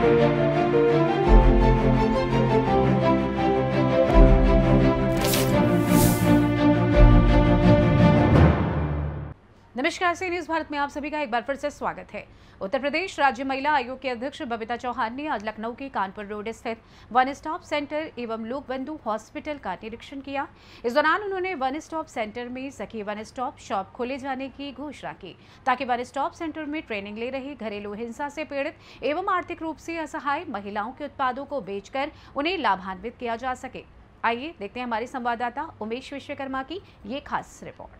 नमस्कार, सी न्यूज भारत में आप सभी का एक बार फिर से स्वागत है। उत्तर प्रदेश राज्य महिला आयोग के अध्यक्ष बबीता चौहान ने आज लखनऊ के कानपुर रोड स्थित वन स्टॉप सेंटर एवं लोक बंधु हॉस्पिटल का निरीक्षण किया। इस दौरान उन्होंने वन स्टॉप सेंटर में सखी वन स्टॉप शॉप खोले जाने की घोषणा की, ताकि वन स्टॉप सेंटर में ट्रेनिंग ले रही घरेलू हिंसा से पीड़ित एवं आर्थिक रूप से असहाय महिलाओं के उत्पादों को बेचकर उन्हें लाभान्वित किया जा सके। आइए देखते हैं हमारे संवाददाता उमेश विश्वकर्मा की ये खास रिपोर्ट।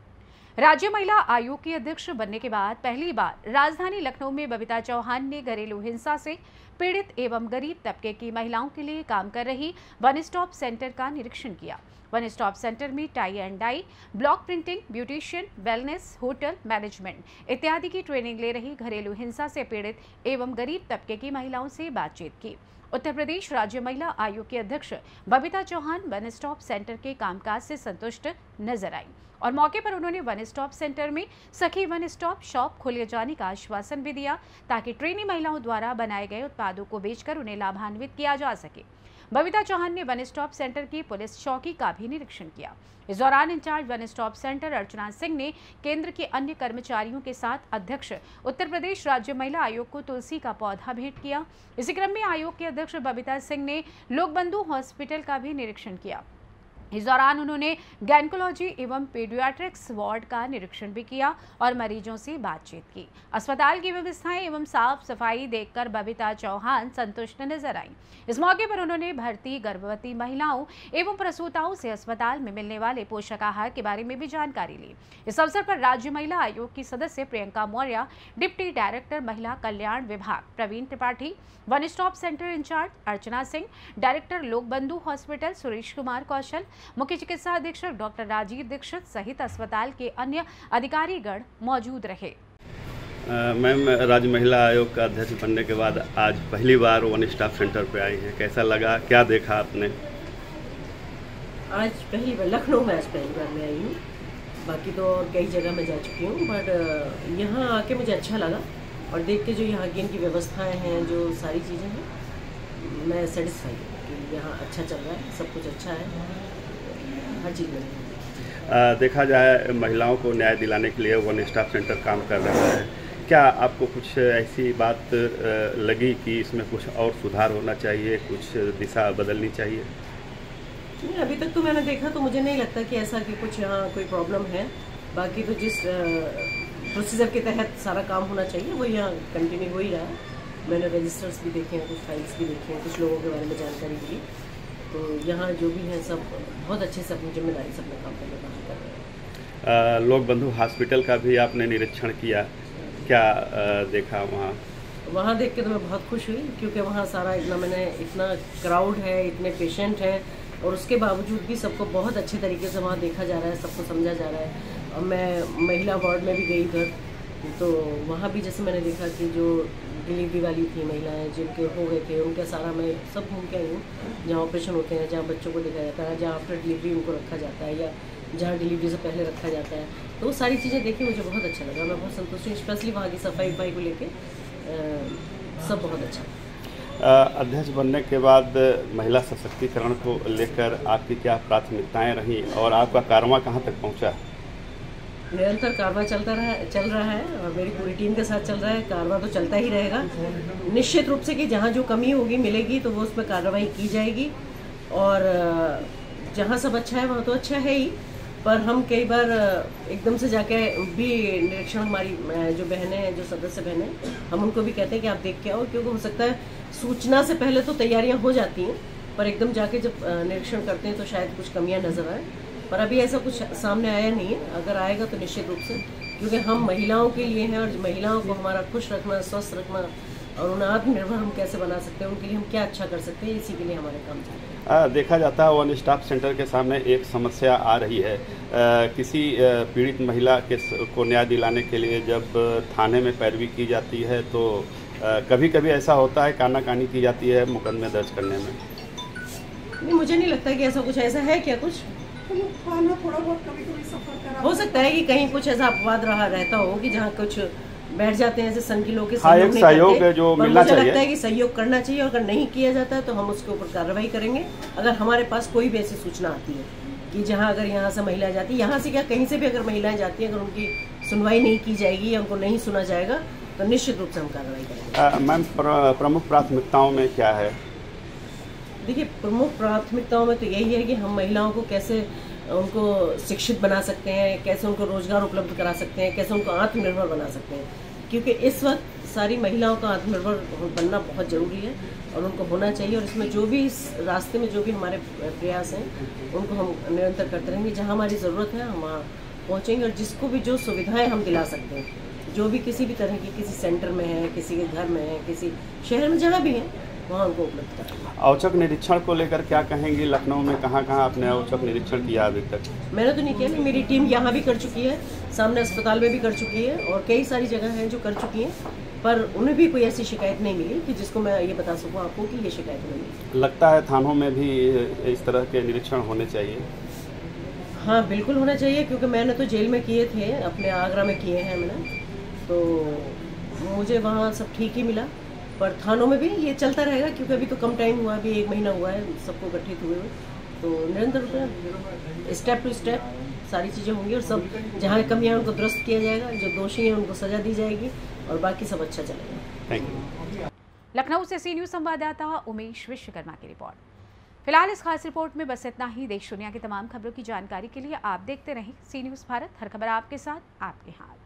राज्य महिला आयोग की अध्यक्ष बनने के बाद पहली बार राजधानी लखनऊ में बबीता चौहान ने घरेलू हिंसा से पीड़ित एवं गरीब तबके की महिलाओं के लिए काम कर रही वन स्टॉप सेंटर का निरीक्षण किया। वन स्टॉप सेंटर में tie and dye, block printing, beautician, wellness, hotel management इत्यादि की ट्रेनिंग ले रही घरेलू हिंसा से पीड़ित एवं गरीब तबके की महिलाओं से बातचीत की। उत्तर प्रदेश राज्य महिला आयोग के अध्यक्ष Babita Chauhan one stop centre के कामकाज से संतुष्ट नजर आई और मौके पर उन्होंने वन स्टॉप सेंटर में सखी वन स्टॉप शॉप खोले जाने का आश्वासन भी दिया, ताकि ट्रेनी महिलाओं द्वारा बनाए गए उत्पादों को बेचकर उन्हें लाभान्वित किया जा सके। बबीता चौहान ने वन स्टॉप सेंटर की पुलिस चौकी का भी निरीक्षण किया। इस दौरान incharge one stop centre Archana Singh ने केंद्र के अन्य कर्मचारियों के साथ अध्यक्ष उत्तर प्रदेश राज्य महिला आयोग को तुलसी का पौधा भेंट किया। इसी क्रम में आयोग के अध्यक्ष बबीता सिंह ने लोक बंधु हॉस्पिटल का भी निरीक्षण किया। इस दौरान उन्होंने गायनेकोलॉजी एवं पीडियाट्रिक्स वार्ड का निरीक्षण भी किया और मरीजों से बातचीत की। अस्पताल की व्यवस्थाएं एवं साफ सफाई देखकर बबीता चौहान संतुष्ट नजर आई। इस मौके पर उन्होंने भर्ती गर्भवती महिलाओं एवं प्रसूताओं से अस्पताल में मिलने वाले पोषक आहार के बारे में भी जानकारी ली। इस अवसर पर राज्य महिला आयोग की सदस्य प्रियंका मौर्य, डिप्टी डायरेक्टर महिला कल्याण विभाग Praveen Tripathi, one stop centre incharge Archana Singh, director Lok Bandhu hospital Suresh Kumar कौशल, मुख्य चिकित्सा अधीक्षक डॉक्टर राजीव दीक्षित सहित अस्पताल के अन्य अधिकारीगण मौजूद रहे। मैम, राज्य महिला आयोग का अध्यक्ष बनने के बाद आज पहली बार वन स्टॉप सेंटर पे आई हैं, कैसा लगा, क्या देखा आपने? आज पहली बार लखनऊ में पहली बार मैं आई हूँ, बाकी तो और कई जगह मैं जा चुकी हूँ, बट यहाँ आके मुझे अच्छा लगा और देख के जो यहाँ की इनकी व्यवस्थाएं हैं, जो सारी चीज़ें हैं, मैं सेटिस्फाई हूँ कि यहाँ अच्छा चल रहा है, सब कुछ अच्छा है, हर चीज़ में। देखा जाए महिलाओं को न्याय दिलाने के लिए वन स्टॉप सेंटर काम कर रहा है, क्या आपको कुछ ऐसी बात लगी कि इसमें कुछ और सुधार होना चाहिए, कुछ दिशा बदलनी चाहिए? नहीं, अभी तक तो मैंने देखा तो मुझे नहीं लगता कि ऐसा कि कुछ यहाँ कोई प्रॉब्लम है। बाकी तो जिस प्रोसीजर के तहत सारा काम होना चाहिए वो यहाँ कंटिन्यू हो ही रहा है। मैंने रजिस्टर्स भी देखे हैं, कुछ फाइल्स भी देखी हैं, कुछ लोगों के बारे में जानकारी ली, तो यहाँ जो भी है सब बहुत अच्छे से अपनी जिम्मेदारी से अपना काम करने का कर रहे हैं। लोक बंधु हॉस्पिटल का भी आपने निरीक्षण किया, क्या देखा वहाँ? वहाँ देख के तो मैं बहुत खुश हुई, क्योंकि वहाँ सारा इतना क्राउड है, इतने पेशेंट हैं, और उसके बावजूद भी सबको बहुत अच्छे तरीके से वहाँ देखा जा रहा है, सबको समझा जा रहा है। और मैं महिला वार्ड में भी गई इधर, तो वहाँ भी जैसे मैंने देखा कि जो डिलीवरी वाली थी महिलाएं जिनके हो गए थे, उनका सारा मैं सब घूम के आई हूँ, जहाँ ऑपरेशन होते हैं, जहाँ बच्चों को देखा जाता है, जहाँ आफ्टर डिलीवरी उनको रखा जाता है या जहाँ डिलीवरी से पहले रखा जाता है, तो वो सारी चीज़ें देखी मुझे बहुत अच्छा लगा। मैं बहुत संतुष्ट हूँ, स्पेशली वहाँ की सफाई को लेके सब बहुत अच्छा। अध्यक्ष बनने के बाद महिला सशक्तिकरण को लेकर आपकी क्या प्राथमिकताएं रहीं और आपका कारवां कहाँ तक पहुँचा? निरंतर कारवां चल रहा है और मेरी पूरी टीम के साथ चल रहा है। कारवां तो चलता ही रहेगा, निश्चित रूप से कि जहाँ जो कमी होगी मिलेगी तो वो उसमें कार्रवाई की जाएगी, और जहाँ सब अच्छा है वहाँ तो अच्छा है ही, पर हम कई बार एकदम से जाके भी निरीक्षण, हमारी जो बहनें हैं, जो सदस्य बहनें, हम उनको भी कहते हैं कि आप देख के आओ, क्योंकि हो सकता है सूचना से पहले तो तैयारियां हो जाती हैं, पर एकदम जाके जब निरीक्षण करते हैं तो शायद कुछ कमियां नजर आए, पर अभी ऐसा कुछ सामने आया नहीं है। अगर आएगा तो निश्चित रूप से, क्योंकि हम महिलाओं के लिए हैं और महिलाओं को हमारा खुश रखना, स्वस्थ रखना और उन्हें आत्मनिर्भर हम कैसे बना सकते हैं, उनके लिए हम क्या अच्छा कर सकते हैं, इसी के लिए हमारे काम चल रहे हैं। देखा जाता है वन स्टॉप सेंटर के सामने एक समस्या आ रही है, किसी पीड़ित महिला को न्याय दिलाने के लिए जब थाने में पैरवी की जाती है तो कभी कभी ऐसा होता है कानाकानी की जाती है मुकदमे दर्ज करने में। नहीं, मुझे नहीं लगता कि ऐसा कुछ ऐसा है क्या, कुछ थाना थोड़ा बहुत कभी-कभी सफर करा हो सकता है कि कहीं कुछ ऐसा अपवाद रहता हो कि जहाँ कुछ बैठ जाते हैं ऐसे सन की लोग के हाँ, एक सहयोग करते, जो पर मिलना मुझे चाहिए। लगता है कि सहयोग करना चाहिए और अगर नहीं किया जाता है तो हम उसके ऊपर कार्रवाई करेंगे। अगर हमारे पास कोई भी ऐसी सूचना आती है कि जहाँ अगर यहाँ से महिलाएं जाती, यहाँ से क्या कहीं से भी अगर महिलाएं जाती हैं, अगर उनकी सुनवाई नहीं की जाएगी या उनको नहीं सुना जाएगा तो निश्चित रूप से हम कार्रवाई करेंगे। मैम, प्रमुख प्राथमिकताओं में क्या है? देखिए, प्रमुख प्राथमिकताओं में तो यही है कि हम महिलाओं को कैसे उनको शिक्षित बना सकते हैं, कैसे उनको रोजगार उपलब्ध करा सकते हैं, कैसे उनको आत्मनिर्भर बना सकते हैं, क्योंकि इस वक्त सारी महिलाओं का आत्मनिर्भर बनना बहुत ज़रूरी है और उनको होना चाहिए। और इसमें जो भी इस रास्ते में जो भी हमारे प्रयास हैं उनको हम निरंतर करते रहेंगे। जहाँ हमारी ज़रूरत है हम वहाँ पहुँचेंगे और जिसको भी जो सुविधाएँ हम दिला सकते हैं, जो भी किसी भी तरह की, किसी सेंटर में है, किसी के घर में है, किसी शहर में, जहाँ भी है वहाँ उनको उपलब्ध कराएंगे। औचक निरीक्षण को लेकर क्या कहेंगी? लखनऊ में कहाँ कहाँ आपने औचक निरीक्षण किया अभी तक? मैंने तो नहीं किया, नहीं, मेरी टीम यहाँ भी कर चुकी है, सामने अस्पताल में भी कर चुकी है और कई सारी जगह हैं जो कर चुकी हैं, पर उन्हें भी कोई ऐसी शिकायत नहीं मिली कि जिसको मैं ये बता सकूँ आपको कि ये शिकायत नहीं मिली। लगता है थानों में भी इस तरह के निरीक्षण होने चाहिए? हाँ, बिल्कुल होना चाहिए, क्योंकि मैंने तो जेल में किए थे, अपने आगरा में किए हैं मैंने, तो मुझे वहाँ सब ठीक ही मिला। पर थानों में भी ये चलता रहेगा, क्योंकि अभी तो कम टाइम हुआ, अभी 1 महीना हुआ है सबको गठित हुए, तो निरंतर स्टेप टू स्टेप सारी चीज़ें होंगी और सब जहाँ कमियाँ उनको दुरुस्त किया जाएगा, जो दोषी हैं उनको सज़ा दी जाएगी और बाकी सब अच्छा चलेगा। Thank you. लखनऊ से सी न्यूज़ संवाददाता उमेश विश्वकर्मा की रिपोर्ट। फिलहाल इस खास रिपोर्ट में बस इतना ही। देश दुनिया की तमाम खबरों की जानकारी के लिए आप देखते रहें सी न्यूज़ भारत। हर खबर आपके साथ, आपके हाथ।